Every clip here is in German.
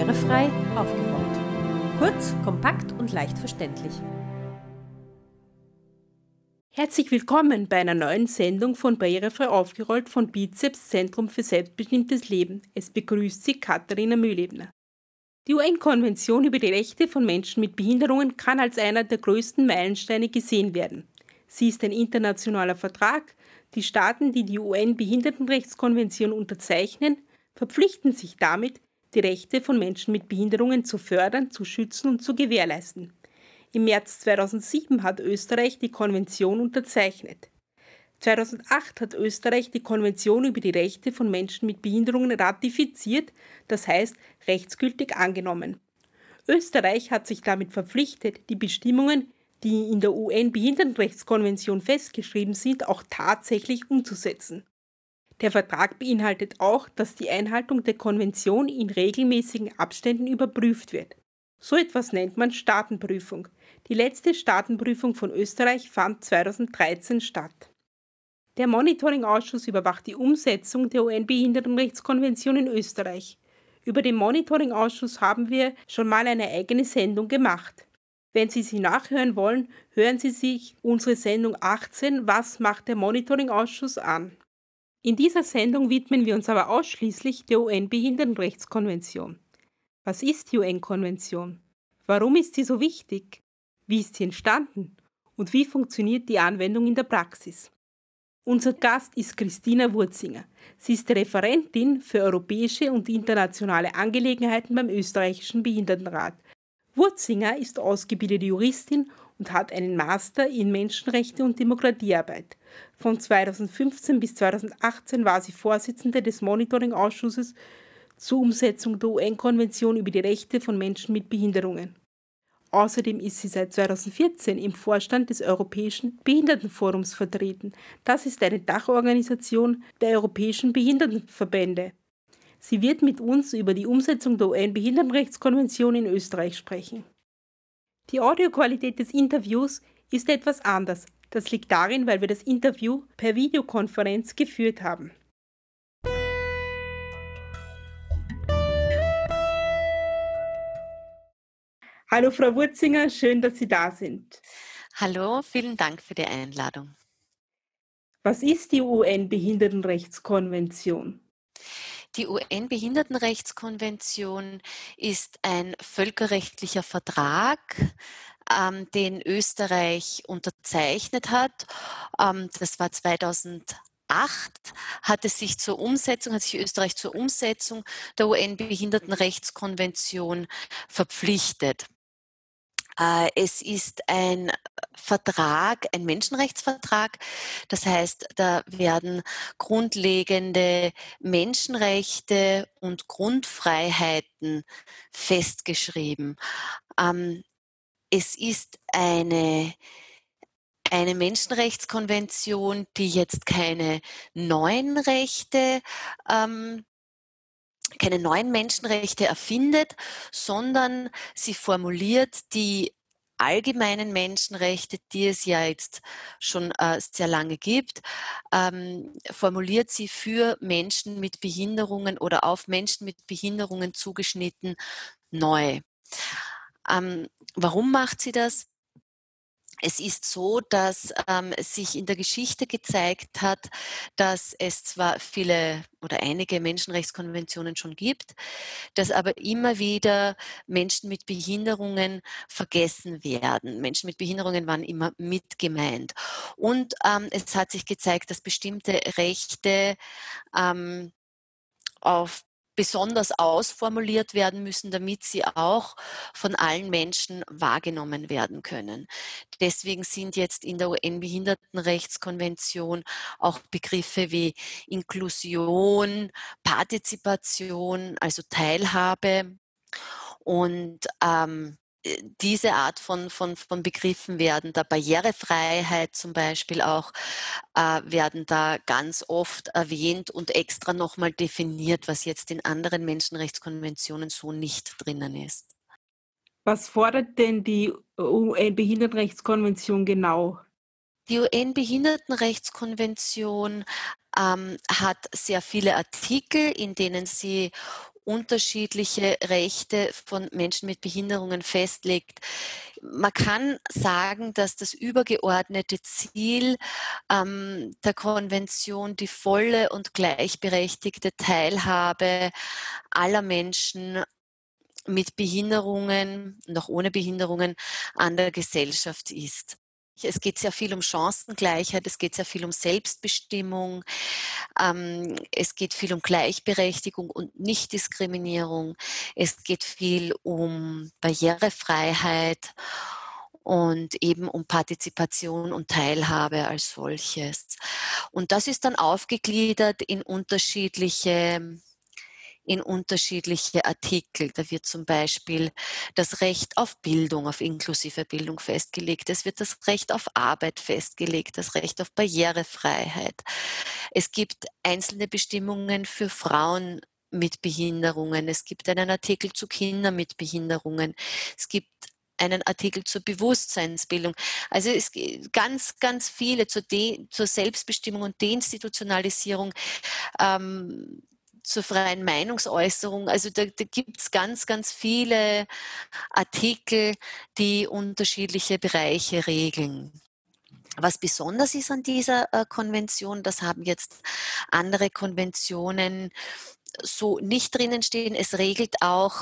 Barrierefrei aufgerollt. Kurz, kompakt und leicht verständlich. Herzlich willkommen bei einer neuen Sendung von Barrierefrei aufgerollt von Bizeps Zentrum für selbstbestimmtes Leben. Es begrüßt Sie Katharina Mühlebner. Die UN-Konvention über die Rechte von Menschen mit Behinderungen kann als einer der größten Meilensteine gesehen werden. Sie ist ein internationaler Vertrag. Die Staaten, die die UN-Behindertenrechtskonvention unterzeichnen, verpflichten sich damit, die Rechte von Menschen mit Behinderungen zu fördern, zu schützen und zu gewährleisten. Im März 2007 hat Österreich die Konvention unterzeichnet. 2008 hat Österreich die Konvention über die Rechte von Menschen mit Behinderungen ratifiziert, das heißt rechtsgültig angenommen. Österreich hat sich damit verpflichtet, die Bestimmungen, die in der UN-Behindertenrechtskonvention festgeschrieben sind, auch tatsächlich umzusetzen. Der Vertrag beinhaltet auch, dass die Einhaltung der Konvention in regelmäßigen Abständen überprüft wird. So etwas nennt man Staatenprüfung. Die letzte Staatenprüfung von Österreich fand 2013 statt. Der Monitoring-Ausschuss überwacht die Umsetzung der UN-Behindertenrechtskonvention in Österreich. Über den Monitoring-Ausschuss haben wir schon mal eine eigene Sendung gemacht. Wenn Sie sie nachhören wollen, hören Sie sich unsere Sendung 18 „Was macht der Monitoring-Ausschuss" an. In dieser Sendung widmen wir uns aber ausschließlich der UN-Behindertenrechtskonvention. Was ist die UN-Konvention? Warum ist sie so wichtig? Wie ist sie entstanden? Und wie funktioniert die Anwendung in der Praxis? Unser Gast ist Christina Wurzinger. Sie ist Referentin für europäische und internationale Angelegenheiten beim österreichischen Behindertenrat. Wurzinger ist ausgebildete Juristin und hat einen Master in Menschenrechte und Demokratiearbeit. Von 2015 bis 2018 war sie Vorsitzende des Monitoring-Ausschusses zur Umsetzung der UN-Konvention über die Rechte von Menschen mit Behinderungen. Außerdem ist sie seit 2014 im Vorstand des Europäischen Behindertenforums vertreten. Das ist eine Dachorganisation der europäischen Behindertenverbände. Sie wird mit uns über die Umsetzung der UN-Behindertenrechtskonvention in Österreich sprechen. Die Audioqualität des Interviews ist etwas anders. Das liegt darin, weil wir das Interview per Videokonferenz geführt haben. Hallo Frau Wurzinger, schön, dass Sie da sind. Hallo, vielen Dank für die Einladung. Was ist die UN-Behindertenrechtskonvention? Die UN-Behindertenrechtskonvention ist ein völkerrechtlicher Vertrag, den Österreich unterzeichnet hat. Das war 2008, hat sich Österreich zur Umsetzung der UN-Behindertenrechtskonvention verpflichtet. Es ist ein Vertrag, ein Menschenrechtsvertrag. Das heißt, da werden grundlegende Menschenrechte und Grundfreiheiten festgeschrieben. Es ist eine Menschenrechtskonvention, die jetzt keine neuen Menschenrechte erfindet, sondern sie formuliert die allgemeinen Menschenrechte, die es ja jetzt schon sehr lange gibt, formuliert sie für Menschen mit Behinderungen oder auf Menschen mit Behinderungen zugeschnitten neu. Warum macht sie das? Es ist so, dass sich in der Geschichte gezeigt hat, dass es zwar viele oder einige Menschenrechtskonventionen schon gibt, dass aber immer wieder Menschen mit Behinderungen vergessen werden. Menschen mit Behinderungen waren immer mit gemeint. Und es hat sich gezeigt, dass bestimmte Rechte besonders ausformuliert werden müssen, damit sie auch von allen Menschen wahrgenommen werden können. Deswegen sind jetzt in der UN-Behindertenrechtskonvention auch Begriffe wie Inklusion, Partizipation, also Teilhabe und diese Art von Begriffen werden da, Barrierefreiheit zum Beispiel auch, werden da ganz oft erwähnt und extra nochmal definiert, was jetzt in anderen Menschenrechtskonventionen so nicht drinnen ist. Was fordert denn die UN-Behindertenrechtskonvention genau? Die UN-Behindertenrechtskonvention hat sehr viele Artikel, in denen sie unterschiedliche Rechte von Menschen mit Behinderungen festlegt. Man kann sagen, dass das übergeordnete Ziel der Konvention die volle und gleichberechtigte Teilhabe aller Menschen mit Behinderungen und auch ohne Behinderungen an der Gesellschaft ist. Es geht sehr viel um Chancengleichheit, es geht sehr viel um Selbstbestimmung, es geht viel um Gleichberechtigung und Nichtdiskriminierung, es geht viel um Barrierefreiheit und eben um Partizipation und Teilhabe als solches. Und das ist dann aufgegliedert in unterschiedliche Artikel. Da wird zum Beispiel das Recht auf Bildung, auf inklusive Bildung festgelegt. Es wird das Recht auf Arbeit festgelegt, das Recht auf Barrierefreiheit. Es gibt einzelne Bestimmungen für Frauen mit Behinderungen. Es gibt einen Artikel zu Kindern mit Behinderungen. Es gibt einen Artikel zur Bewusstseinsbildung. Also es gibt ganz viele zur Selbstbestimmung und Deinstitutionalisierung, zur freien Meinungsäußerung. Also da gibt es ganz viele Artikel, die unterschiedliche Bereiche regeln. Was besonders ist an dieser Konvention, das haben jetzt andere Konventionen so nicht drinnen stehen. Es regelt auch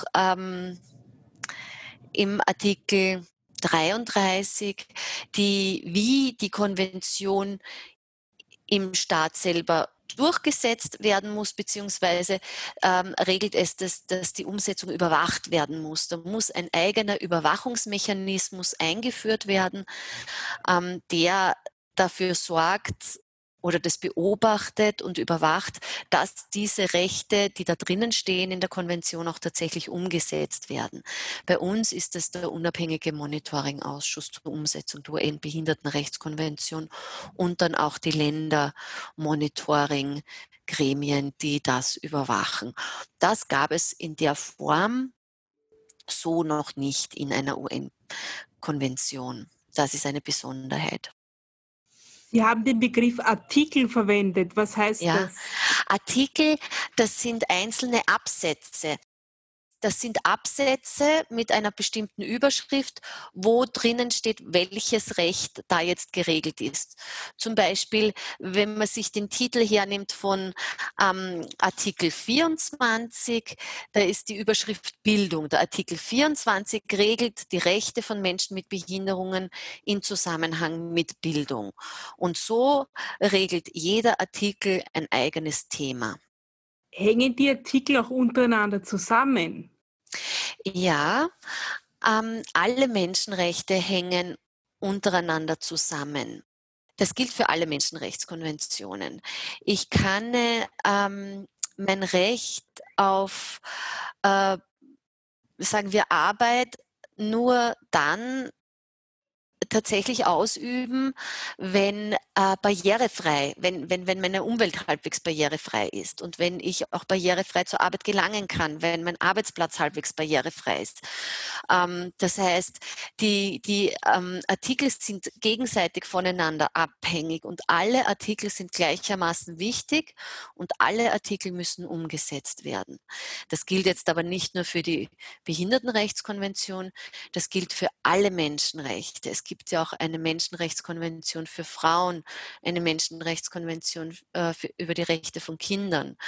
im Artikel 33, wie die Konvention im Staat selber durchgesetzt werden muss, beziehungsweise regelt es, dass die Umsetzung überwacht werden muss. Da muss ein eigener Überwachungsmechanismus eingeführt werden, der dafür sorgt oder das beobachtet und überwacht, dass diese Rechte, die da drinnen stehen in der Konvention, auch tatsächlich umgesetzt werden. Bei uns ist es der unabhängige Monitoring-Ausschuss zur Umsetzung der UN-Behindertenrechtskonvention und dann auch die Länder-Monitoring-Gremien, die das überwachen. Das gab es in der Form so noch nicht in einer UN-Konvention. Das ist eine Besonderheit. Sie haben den Begriff Artikel verwendet. Was heißt Ja, das? Artikel, das sind einzelne Absätze. Das sind Absätze mit einer bestimmten Überschrift, wo drinnen steht, welches Recht da jetzt geregelt ist. Zum Beispiel, wenn man sich den Titel hernimmt von Artikel 24, da ist die Überschrift Bildung. Der Artikel 24 regelt die Rechte von Menschen mit Behinderungen in Zusammenhang mit Bildung. Und so regelt jeder Artikel ein eigenes Thema. Hängen die Artikel auch untereinander zusammen? Ja, alle Menschenrechte hängen untereinander zusammen. Das gilt für alle Menschenrechtskonventionen. Ich kann mein Recht auf, sagen wir, Arbeit nur dann tatsächlich ausüben, wenn barrierefrei, wenn meine Umwelt halbwegs barrierefrei ist und wenn ich auch barrierefrei zur Arbeit gelangen kann, wenn mein Arbeitsplatz halbwegs barrierefrei ist. Das heißt, die Artikel sind gegenseitig voneinander abhängig und alle Artikel sind gleichermaßen wichtig und alle Artikel müssen umgesetzt werden. Das gilt jetzt aber nicht nur für die Behindertenrechtskonvention, das gilt für alle Menschenrechte. Es gibt ja auch eine Menschenrechtskonvention für Frauen, eine Menschenrechtskonvention über die Rechte von Kindern,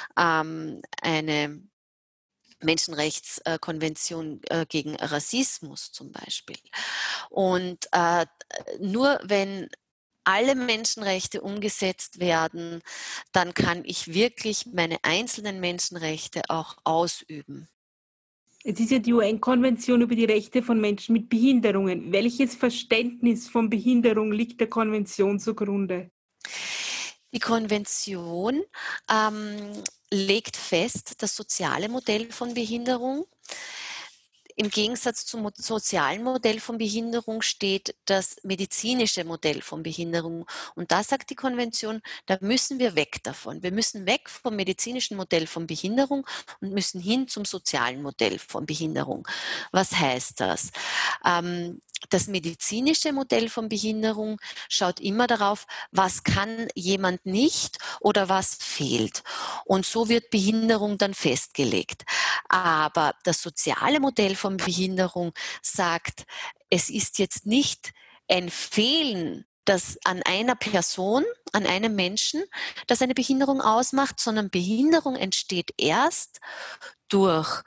eine Menschenrechtskonvention gegen Rassismus zum Beispiel. Und nur wenn alle Menschenrechte umgesetzt werden, dann kann ich wirklich meine einzelnen Menschenrechte auch ausüben. Es ist ja die UN-Konvention über die Rechte von Menschen mit Behinderungen. Welches Verständnis von Behinderung liegt der Konvention zugrunde? Die Konvention legt fest das soziale Modell von Behinderung. Im Gegensatz zum sozialen Modell von Behinderung steht das medizinische Modell von Behinderung. Und da sagt die Konvention, da müssen wir weg davon. Wir müssen weg vom medizinischen Modell von Behinderung und müssen hin zum sozialen Modell von Behinderung. Was heißt das? Das medizinische Modell von Behinderung schaut immer darauf, was kann jemand nicht oder was fehlt. Und so wird Behinderung dann festgelegt. Aber das soziale Modell von Behinderung sagt, es ist jetzt nicht ein Fehlen, das an einer Person, an einem Menschen, das eine Behinderung ausmacht, sondern Behinderung entsteht erst durch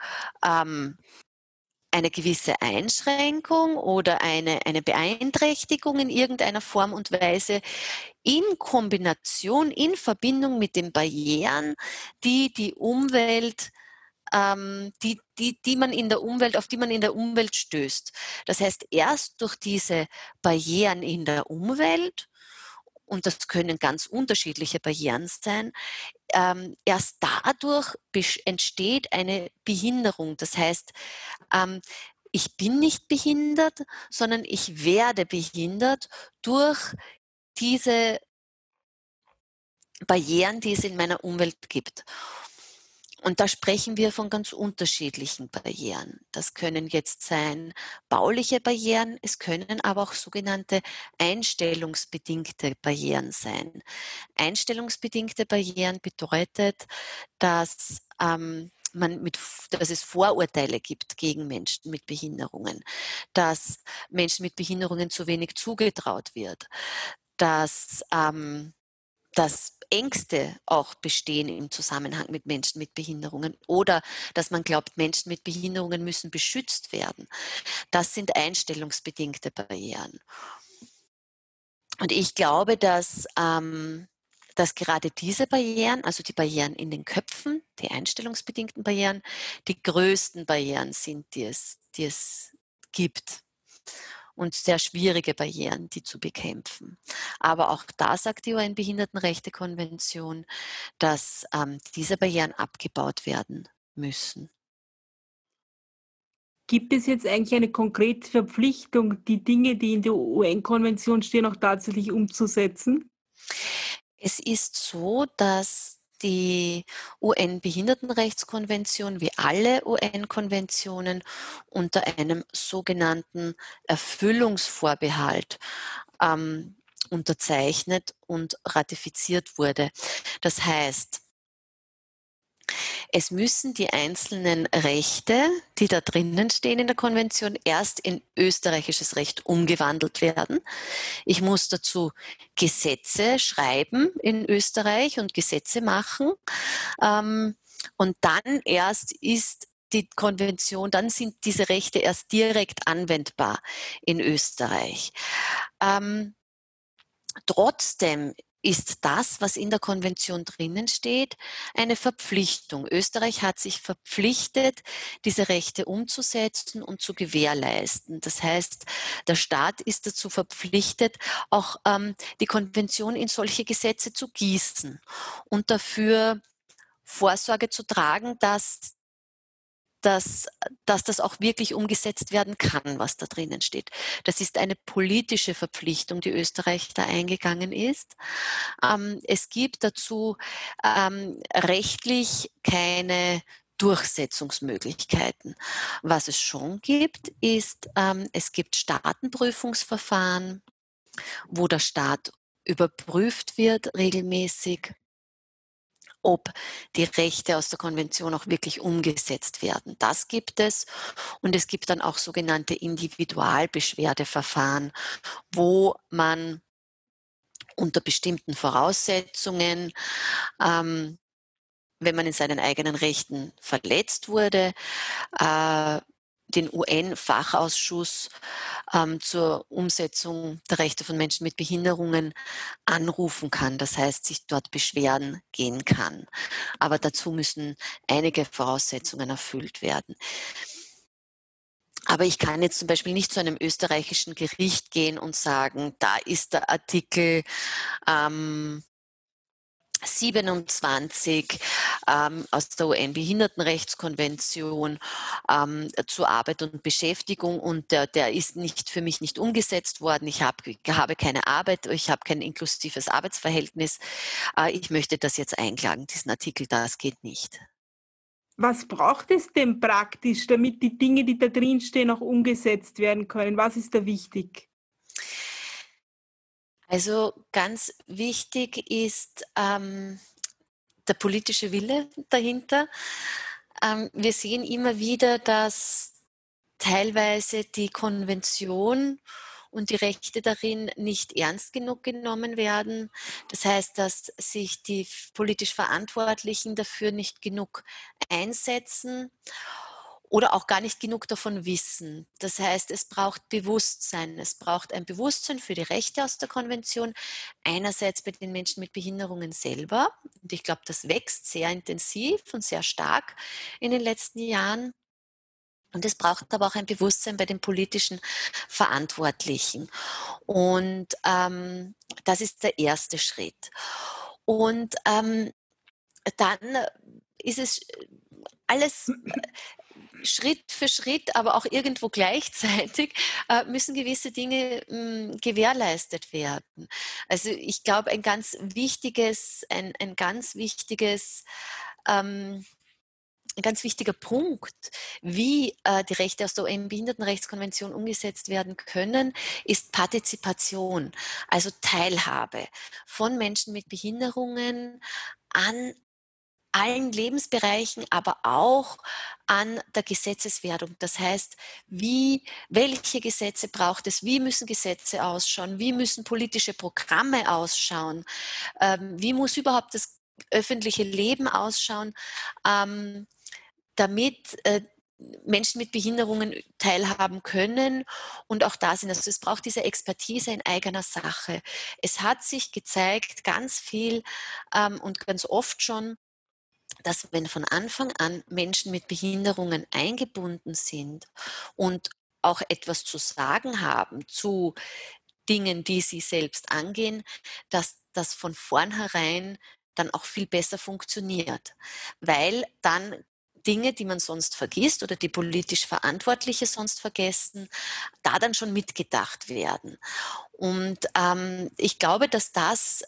eine gewisse Einschränkung oder eine Beeinträchtigung in irgendeiner Form und Weise in Kombination, in Verbindung mit den Barrieren, die die Umwelt die man in der Umwelt, auf die man in der Umwelt stößt. Das heißt, erst durch diese Barrieren in der Umwelt, und das können ganz unterschiedliche Barrieren sein, erst dadurch entsteht eine Behinderung. Das heißt, ich bin nicht behindert, sondern ich werde behindert durch diese Barrieren, die es in meiner Umwelt gibt. Und da sprechen wir von ganz unterschiedlichen Barrieren. Das können jetzt sein bauliche Barrieren, es können aber auch sogenannte einstellungsbedingte Barrieren sein. Einstellungsbedingte Barrieren bedeutet, dass dass es Vorurteile gibt gegen Menschen mit Behinderungen, dass Menschen mit Behinderungen zu wenig zugetraut wird, dass dass Ängste auch bestehen im Zusammenhang mit Menschen mit Behinderungen oder dass man glaubt, Menschen mit Behinderungen müssen beschützt werden. Das sind einstellungsbedingte Barrieren. Und ich glaube, dass gerade diese Barrieren, also die Barrieren in den Köpfen, die einstellungsbedingten Barrieren, die größten Barrieren sind, die es gibt. Und sehr schwierige Barrieren, die zu bekämpfen. Aber auch da sagt die UN-Behindertenrechte-Konvention, dass diese Barrieren abgebaut werden müssen. Gibt es jetzt eigentlich eine konkrete Verpflichtung, die Dinge, die in der UN-Konvention stehen, auch tatsächlich umzusetzen? Es ist so, dass die UN-Behindertenrechtskonvention wie alle UN-Konventionen unter einem sogenannten Erfüllungsvorbehalt unterzeichnet und ratifiziert wurde. Das heißt, es müssen die einzelnen Rechte, die da drinnen stehen in der Konvention, erst in österreichisches Recht umgewandelt werden. Ich muss dazu Gesetze schreiben in Österreich und Gesetze machen. Und dann erst ist die Konvention, dann sind diese Rechte erst direkt anwendbar in Österreich. Trotzdem ist das, was in der Konvention drinnen steht, eine Verpflichtung. Österreich hat sich verpflichtet, diese Rechte umzusetzen und zu gewährleisten. Das heißt, der Staat ist dazu verpflichtet, auch die Konvention in solche Gesetze zu gießen und dafür Vorsorge zu tragen, dass das auch wirklich umgesetzt werden kann, was da drinnen steht. Das ist eine politische Verpflichtung, die Österreich da eingegangen ist. Es gibt dazu rechtlich keine Durchsetzungsmöglichkeiten. Was es schon gibt, ist, es gibt Staatenprüfungsverfahren, wo der Staat überprüft wird regelmäßig, ob die Rechte aus der Konvention auch wirklich umgesetzt werden. Das gibt es. Und es gibt dann auch sogenannte Individualbeschwerdeverfahren, wo man unter bestimmten Voraussetzungen, wenn man in seinen eigenen Rechten verletzt wurde, den UN-Fachausschuss zur Umsetzung der Rechte von Menschen mit Behinderungen anrufen kann. Das heißt, sich dort beschweren gehen kann. Aber dazu müssen einige Voraussetzungen erfüllt werden. Aber ich kann jetzt zum Beispiel nicht zu einem österreichischen Gericht gehen und sagen, da ist der Artikel 27 aus der UN-Behindertenrechtskonvention zur Arbeit und Beschäftigung und der ist für mich nicht umgesetzt worden. Ich habe keine Arbeit, ich habe kein inklusives Arbeitsverhältnis. Ich möchte das jetzt einklagen, diesen Artikel, das geht nicht. Was braucht es denn praktisch, damit die Dinge, die da drin stehen, auch umgesetzt werden können? Was ist da wichtig? Also ganz wichtig ist der politische Wille dahinter. Wir sehen immer wieder, dass teilweise die Konvention und die Rechte darin nicht ernst genug genommen werden. Das heißt, dass sich die politisch Verantwortlichen dafür nicht genug einsetzen oder auch gar nicht genug davon wissen. Das heißt, es braucht Bewusstsein. Es braucht ein Bewusstsein für die Rechte aus der Konvention, einerseits bei den Menschen mit Behinderungen selber. Und ich glaube, das wächst sehr intensiv und sehr stark in den letzten Jahren. Und es braucht aber auch ein Bewusstsein bei den politischen Verantwortlichen. Und das ist der erste Schritt. Und dann ist es alles Schritt für Schritt, aber auch irgendwo gleichzeitig müssen gewisse Dinge gewährleistet werden. Also ich glaube, ähm, ein ganz wichtiger Punkt, wie die Rechte aus der UN-Behindertenrechtskonvention umgesetzt werden können, ist Partizipation, also Teilhabe von Menschen mit Behinderungen an allen Lebensbereichen, aber auch an der Gesetzeswerdung. Das heißt, welche Gesetze braucht es? Wie müssen Gesetze ausschauen? Wie müssen politische Programme ausschauen? Wie muss überhaupt das öffentliche Leben ausschauen, damit Menschen mit Behinderungen teilhaben können und auch da sind. Also es braucht diese Expertise in eigener Sache. Es hat sich gezeigt, ganz viel und ganz oft schon, dass wenn von Anfang an Menschen mit Behinderungen eingebunden sind und auch etwas zu sagen haben zu Dingen, die sie selbst angehen, dass das von vornherein dann auch viel besser funktioniert, weil dann Dinge, die man sonst vergisst oder die politisch Verantwortliche sonst vergessen, da dann schon mitgedacht werden. Und ich glaube, dass das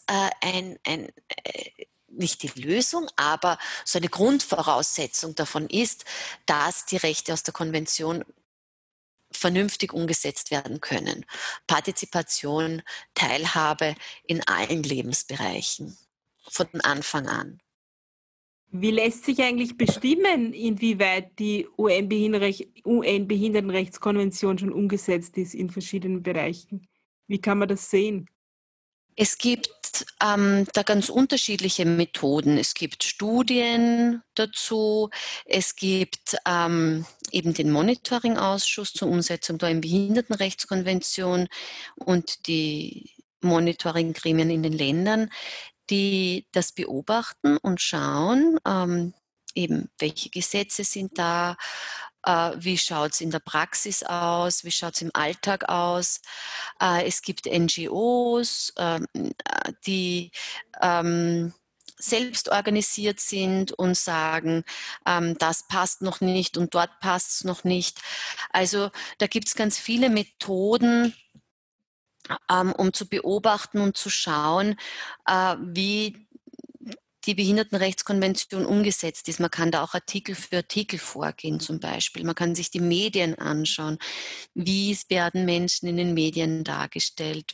nicht die Lösung, aber so eine Grundvoraussetzung davon ist, dass die Rechte aus der Konvention vernünftig umgesetzt werden können. Partizipation, Teilhabe in allen Lebensbereichen von Anfang an. Wie lässt sich eigentlich bestimmen, inwieweit die UN-Behindertenrechtskonvention schon umgesetzt ist in verschiedenen Bereichen? Wie kann man das sehen? Es gibt da ganz unterschiedliche Methoden. Es gibt Studien dazu, es gibt eben den Monitoring-Ausschuss zur Umsetzung der Behindertenrechtskonvention und die Monitoring-Gremien in den Ländern, die das beobachten und schauen, eben welche Gesetze sind da, wie schaut es in der Praxis aus, wie schaut es im Alltag aus. Es gibt NGOs, die selbst organisiert sind und sagen, das passt noch nicht und dort passt es noch nicht. Also da gibt es ganz viele Methoden, um zu beobachten und zu schauen, wie die Behindertenrechtskonvention umgesetzt ist. Man kann da auch Artikel für Artikel vorgehen zum Beispiel. Man kann sich die Medien anschauen. Wie werden Menschen in den Medien dargestellt?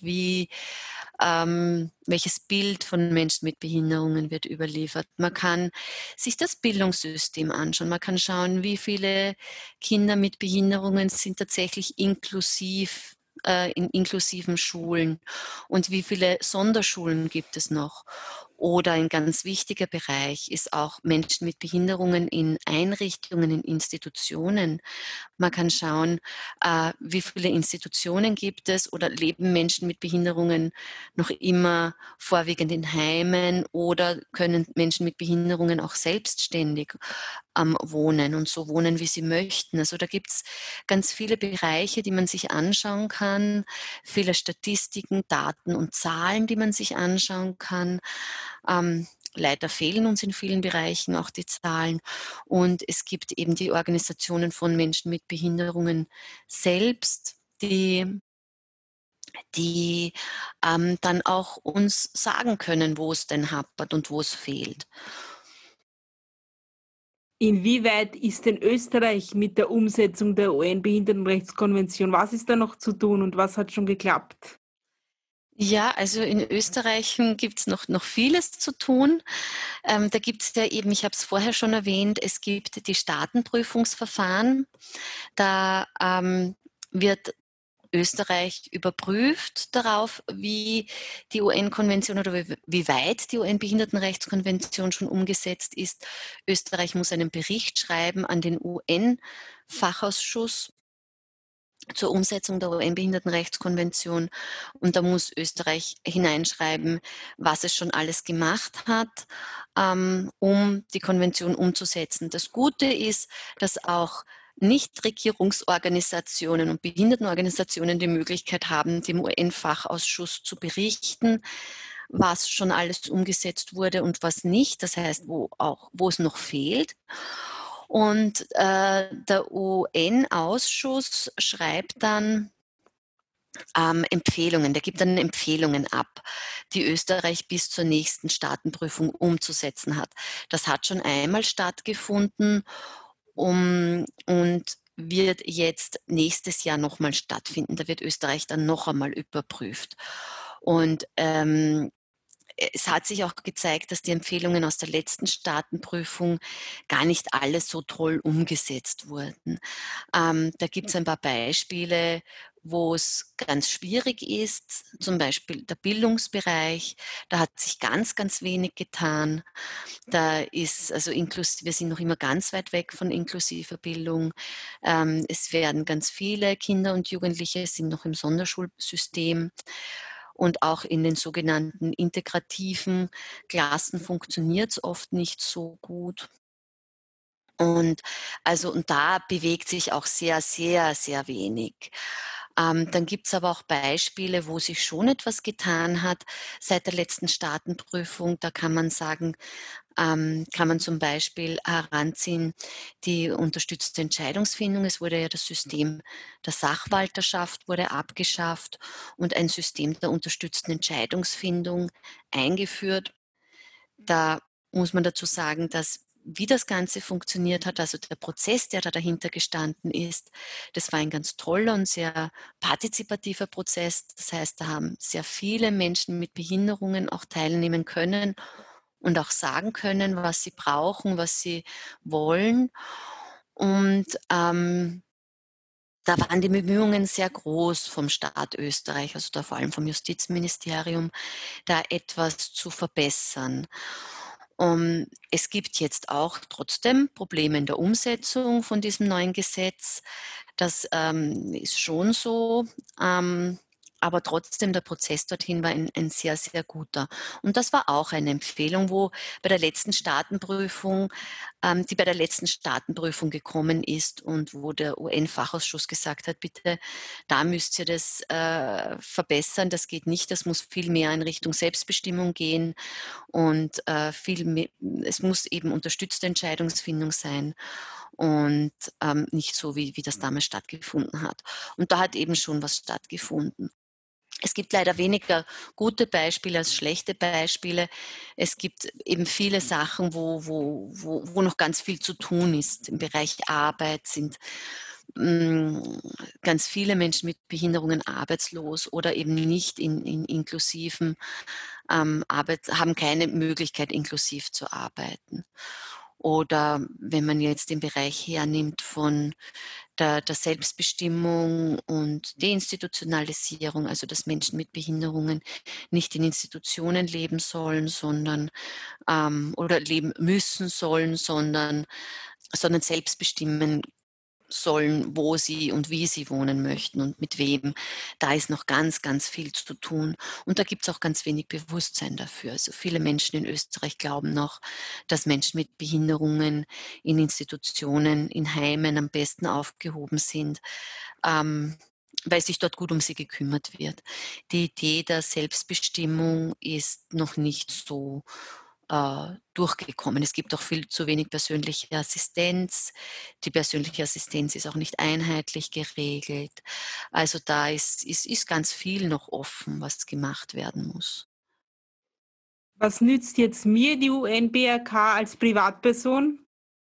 Welches Bild von Menschen mit Behinderungen wird überliefert? Man kann sich das Bildungssystem anschauen. Man kann schauen, wie viele Kinder mit Behinderungen sind tatsächlich in inklusiven Schulen und wie viele Sonderschulen gibt es noch. Oder ein ganz wichtiger Bereich ist auch Menschen mit Behinderungen in Einrichtungen, in Institutionen. Man kann schauen, wie viele Institutionen gibt es oder leben Menschen mit Behinderungen noch immer vorwiegend in Heimen oder können Menschen mit Behinderungen auch selbstständig wohnen und so wohnen, wie sie möchten. Also da gibt es ganz viele Bereiche, die man sich anschauen kann, viele Statistiken, Daten und Zahlen, die man sich anschauen kann. Leider fehlen uns in vielen Bereichen auch die Zahlen. Und es gibt eben die Organisationen von Menschen mit Behinderungen selbst, die dann auch uns sagen können, wo es denn hapert und wo es fehlt. Inwieweit ist denn Österreich mit der Umsetzung der UN-Behindertenrechtskonvention? Was ist da noch zu tun und was hat schon geklappt? Ja, also in Österreich gibt es noch vieles zu tun. Da gibt es ja eben, ich habe es vorher schon erwähnt, es gibt die Staatenprüfungsverfahren. Da wird Österreich überprüft darauf, wie die UN-Konvention oder wie weit die UN-Behindertenrechtskonvention schon umgesetzt ist. Österreich muss einen Bericht schreiben an den UN-Fachausschuss zur Umsetzung der UN-Behindertenrechtskonvention, und da muss Österreich hineinschreiben, was es schon alles gemacht hat, um die Konvention umzusetzen. Das Gute ist, dass auch Nichtregierungsorganisationen und Behindertenorganisationen die Möglichkeit haben, dem UN-Fachausschuss zu berichten, was schon alles umgesetzt wurde und was nicht, das heißt, wo es noch fehlt. Und der UN-Ausschuss schreibt dann Empfehlungen, der gibt dann Empfehlungen ab, die Österreich bis zur nächsten Staatenprüfung umzusetzen hat. Das hat schon einmal stattgefunden, und wird jetzt nächstes Jahr nochmal stattfinden. Da wird Österreich dann noch einmal überprüft. Und es hat sich auch gezeigt, dass die Empfehlungen aus der letzten Staatenprüfung gar nicht alle so toll umgesetzt wurden. Da gibt es ein paar Beispiele, wo es ganz schwierig ist, zum Beispiel der Bildungsbereich. Da hat sich ganz, ganz wenig getan. Da ist also wir sind noch immer ganz weit weg von inklusiver Bildung. Es werden ganz viele Kinder und Jugendliche sind noch im Sonderschulsystem. Und auch in den sogenannten integrativen Klassen funktioniert es oft nicht so gut. Und da bewegt sich auch sehr, sehr, sehr wenig. Dann gibt es aber auch Beispiele, wo sich schon etwas getan hat seit der letzten Staatenprüfung. Da kann man sagen, kann man zum Beispiel heranziehen die unterstützte Entscheidungsfindung. Es wurde ja das System der Sachwalterschaft wurde abgeschafft und ein System der unterstützten Entscheidungsfindung eingeführt. Da muss man dazu sagen, dass wie das Ganze funktioniert hat, also der Prozess, der da dahinter gestanden ist, das war ein ganz toller und sehr partizipativer Prozess. Das heißt, da haben sehr viele Menschen mit Behinderungen auch teilnehmen können und auch sagen können, was sie brauchen, was sie wollen. Und da waren die Bemühungen sehr groß vom Staat Österreich, also da vor allem vom Justizministerium, da etwas zu verbessern. Es gibt jetzt auch trotzdem Probleme in der Umsetzung von diesem neuen Gesetz. Das ist schon so. Aber trotzdem, der Prozess dorthin war ein sehr, sehr guter. Und das war auch eine Empfehlung, bei der letzten Staatenprüfung, die bei der letzten Staatenprüfung gekommen ist und wo der UN-Fachausschuss gesagt hat, bitte, da müsst ihr das verbessern, das geht nicht, das muss viel mehr in Richtung Selbstbestimmung gehen und es muss eben unterstützte Entscheidungsfindung sein und nicht so, wie das damals stattgefunden hat. Und da hat eben schon was stattgefunden. Es gibt leider weniger gute Beispiele als schlechte Beispiele. Es gibt eben viele Sachen, wo noch ganz viel zu tun ist. Im Bereich Arbeit sind ganz viele Menschen mit Behinderungen arbeitslos oder eben nicht in inklusiven haben keine Möglichkeit, inklusiv zu arbeiten. Oder wenn man jetzt den Bereich hernimmt von der Selbstbestimmung und Deinstitutionalisierung, also dass Menschen mit Behinderungen nicht in Institutionen leben sollen, sondern oder leben müssen sollen, sondern selbst bestimmen sollen, wo sie und wie sie wohnen möchten und mit wem. Da ist noch ganz, ganz viel zu tun. Und da gibt es auch ganz wenig Bewusstsein dafür. Also viele Menschen in Österreich glauben noch, dass Menschen mit Behinderungen in Institutionen, in Heimen am besten aufgehoben sind, weil sich dort gut um sie gekümmert wird. Die Idee der Selbstbestimmung ist noch nicht so durchgekommen. Es gibt auch viel zu wenig persönliche Assistenz. Die persönliche Assistenz ist auch nicht einheitlich geregelt. Also da ist ganz viel noch offen, was gemacht werden muss. Was nützt jetzt mir die UN-BRK als Privatperson?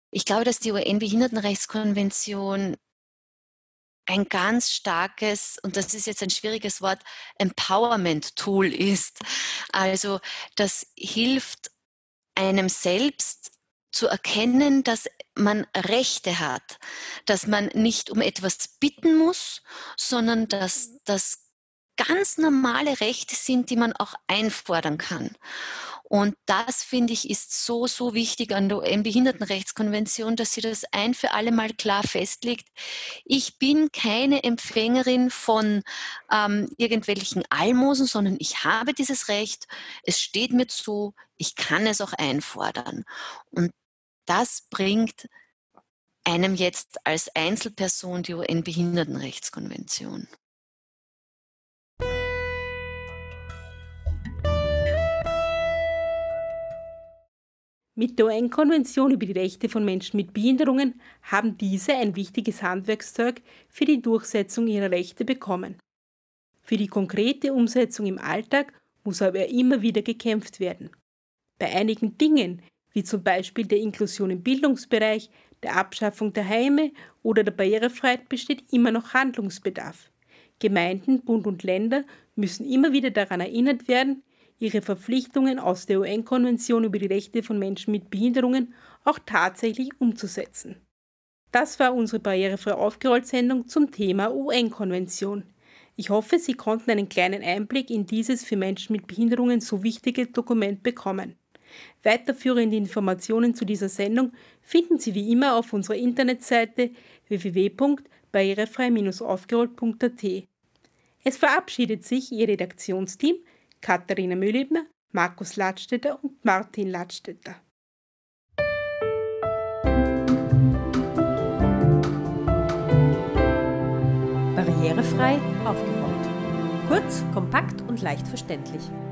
Ich glaube, dass die UN-Behindertenrechtskonvention ein ganz starkes, und das ist jetzt ein schwieriges Wort, Empowerment-Tool ist. Also das hilft einem selbst zu erkennen, dass man Rechte hat, dass man nicht um etwas bitten muss, sondern dass das ganz normale Rechte sind, die man auch einfordern kann. Und das, finde ich, ist so, so wichtig an der UN-Behindertenrechtskonvention, dass sie das ein für alle Mal klar festlegt. Ich bin keine Empfängerin von irgendwelchen Almosen, sondern ich habe dieses Recht, es steht mir zu, ich kann es auch einfordern. Und das bringt einem jetzt als Einzelperson die UN-Behindertenrechtskonvention. Mit der UN-Konvention über die Rechte von Menschen mit Behinderungen haben diese ein wichtiges Handwerkszeug für die Durchsetzung ihrer Rechte bekommen. Für die konkrete Umsetzung im Alltag muss aber immer wieder gekämpft werden. Bei einigen Dingen, wie zum Beispiel der Inklusion im Bildungsbereich, der Abschaffung der Heime oder der Barrierefreiheit, besteht immer noch Handlungsbedarf. Gemeinden, Bund und Länder müssen immer wieder daran erinnert werden, ihre Verpflichtungen aus der UN-Konvention über die Rechte von Menschen mit Behinderungen auch tatsächlich umzusetzen. Das war unsere Barrierefrei aufgerollt-Sendung zum Thema UN-Konvention. Ich hoffe, Sie konnten einen kleinen Einblick in dieses für Menschen mit Behinderungen so wichtige Dokument bekommen. Weiterführende Informationen zu dieser Sendung finden Sie wie immer auf unserer Internetseite www.barrierefrei-aufgerollt.at. Es verabschiedet sich Ihr Redaktionsteam Katharina Mühlebner, Markus Ladstätter und Martin Ladstätter. Barrierefrei aufgerollt. Kurz, kompakt und leicht verständlich.